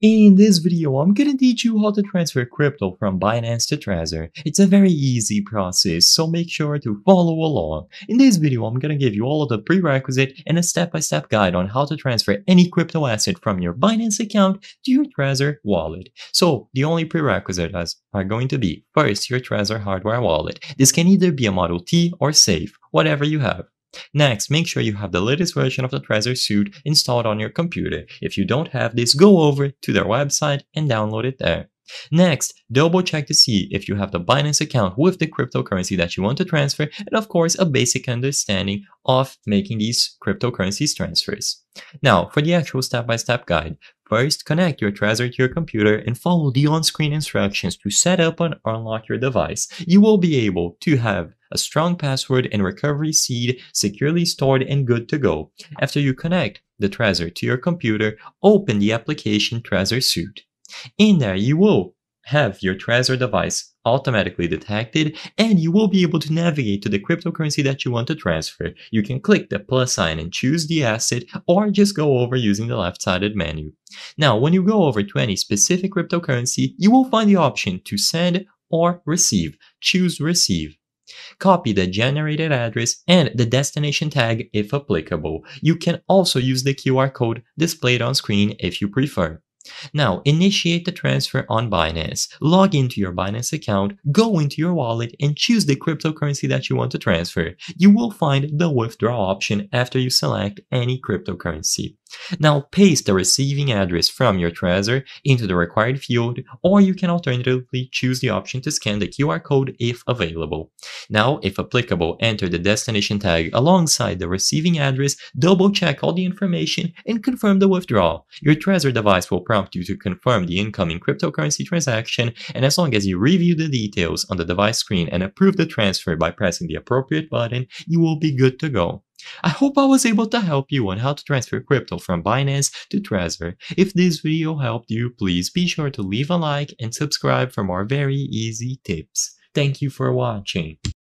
In this video, I'm gonna teach you how to transfer crypto from Binance to Trezor. It's a very easy process, so make sure to follow along. In this video, I'm gonna give you all of the prerequisite and a step-by-step guide on how to transfer any crypto asset from your Binance account to your Trezor wallet. So, the only prerequisites are going to be, first, your Trezor hardware wallet. This can either be a Model T or Safe, whatever you have. Next, make sure you have the latest version of the Trezor suite installed on your computer. If you don't have this, go over to their website and download it there. Next, double check to see if you have the Binance account with the cryptocurrency that you want to transfer, and of course, a basic understanding of making these cryptocurrencies transfers. Now, for the actual step-by-step guide, first connect your Trezor to your computer and follow the on-screen instructions to set up and unlock your device. You will be able to have a strong password and recovery seed securely stored and good to go. After you connect the Trezor to your computer, open the application Trezor Suite. In there, you will have your Trezor device automatically detected, and you will be able to navigate to the cryptocurrency that you want to transfer. You can click the plus sign and choose the asset, or just go over using the left-sided menu. Now, when you go over to any specific cryptocurrency, you will find the option to send or receive. Choose receive. Copy the generated address and the destination tag if applicable. You can also use the QR code displayed on screen if you prefer. Now, initiate the transfer on Binance. Log into your Binance account, go into your wallet, and choose the cryptocurrency that you want to transfer. You will find the withdraw option after you select any cryptocurrency. Now, paste the receiving address from your Trezor into the required field, or you can alternatively choose the option to scan the QR code if available. Now, if applicable, enter the destination tag alongside the receiving address, double check all the information, and confirm the withdrawal. Your Trezor device will prompt you to confirm the incoming cryptocurrency transaction, and as long as you review the details on the device screen and approve the transfer by pressing the appropriate button, you will be good to go. I hope I was able to help you on how to transfer crypto from Binance to Trezor. If this video helped you, please be sure to leave a like and subscribe for more very easy tips. Thank you for watching.